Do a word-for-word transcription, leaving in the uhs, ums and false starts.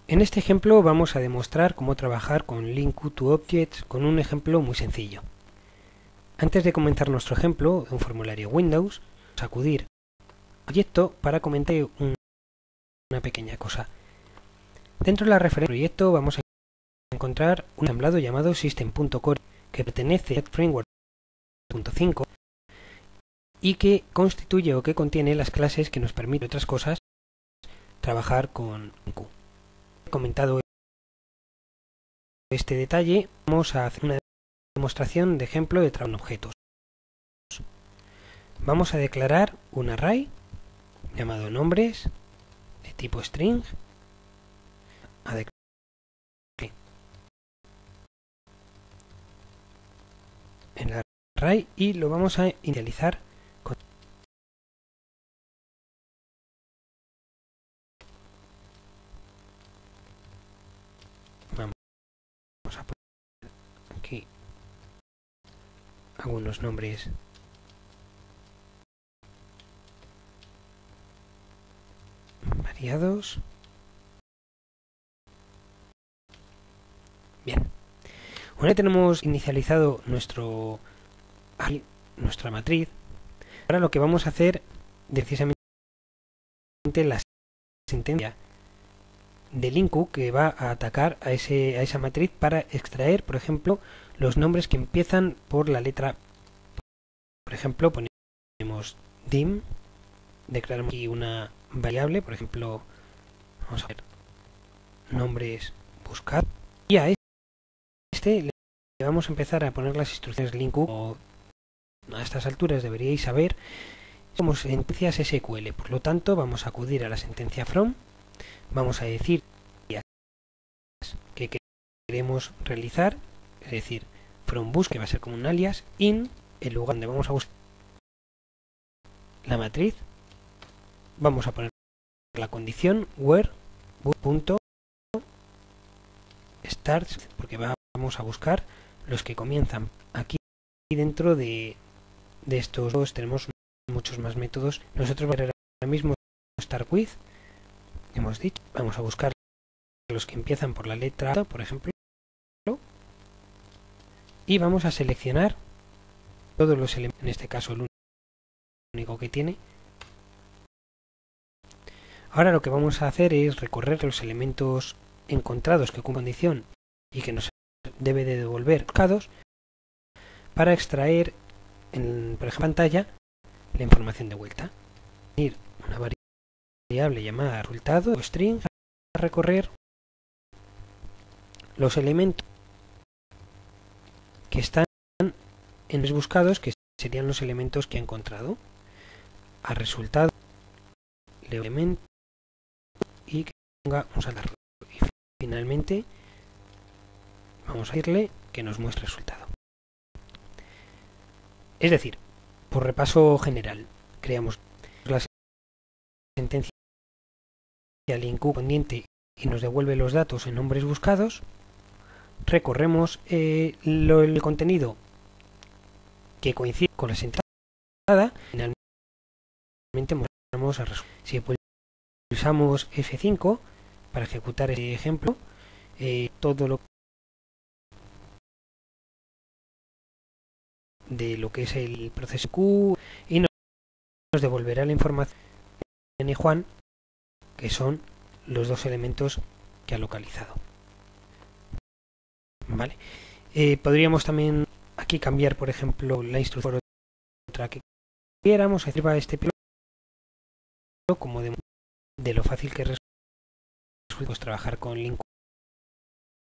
En este ejemplo vamos a demostrar cómo trabajar con Link-to-Objects con un ejemplo muy sencillo. Antes de comenzar nuestro ejemplo, en un formulario Windows, vamos a acudir al proyecto para comentar un, una pequeña cosa. Dentro de la referencia del proyecto vamos a encontrar un ensamblado llamado System.core que pertenece a Framework punto cinco y que constituye o que contiene las clases que nos permiten, otras cosas, trabajar con Q. Comentado este detalle, vamos a hacer una demostración de ejemplo de trabajo en objetos. Vamos a declarar un array llamado nombres de tipo string a declarar en el array y lo vamos a inicializar con vamos a poner aquí algunos nombres variados. Bien, una vez tenemos inicializado nuestro nuestra matriz, ahora lo que vamos a hacer precisamente la sentencia de Linku que va a atacar a, ese, a esa matriz para extraer, por ejemplo, los nombres que empiezan por la letra. Por ejemplo, ponemos dim, declaramos aquí una variable, por ejemplo, vamos a ver, nombres buscar, y a este le vamos a empezar a poner las instrucciones Linku. O a estas alturas deberíais saber, somos sentencias S Q L, por lo tanto vamos a acudir a la sentencia from, vamos a decir que queremos realizar, es decir, from bus, que va a ser como un alias, in, el lugar donde vamos a buscar la matriz, vamos a poner la condición where bus.starts, porque vamos a buscar los que comienzan aquí dentro de, de estos dos. Tenemos muchos más métodos. Nosotros vamos a ver ahora mismo start with, hemos dicho, vamos a buscar los que empiezan por la letra A, por ejemplo, y vamos a seleccionar todos los elementos, en este caso el único que tiene. Ahora lo que vamos a hacer es recorrer los elementos encontrados que cumplen condición y que nos debe de devolver buscados para extraer, en, por ejemplo, pantalla, la información de vuelta. Ir una variable llamada resultado o string a recorrer los elementos que están en los buscados, que serían los elementos que ha encontrado. A resultado le elemento y que ponga un salto. Y finalmente vamos a decirle que nos muestre el resultado. Es decir, por repaso general, creamos la sentencia link correspondiente y nos devuelve los datos en nombres buscados. Recorremos eh, lo, el contenido que coincide con la sentencia. Finalmente mostramos el resultado. Si pulsamos F cinco para ejecutar este ejemplo, eh, todo lo de lo que es el proceso Q y nos devolverá la información de Juan, que son los dos elementos que ha localizado. Vale. Eh, podríamos también aquí cambiar, por ejemplo, la instrucción por otra que quisiéramos. Sirva este piloto como de, de lo fácil que resulta pues, trabajar con Link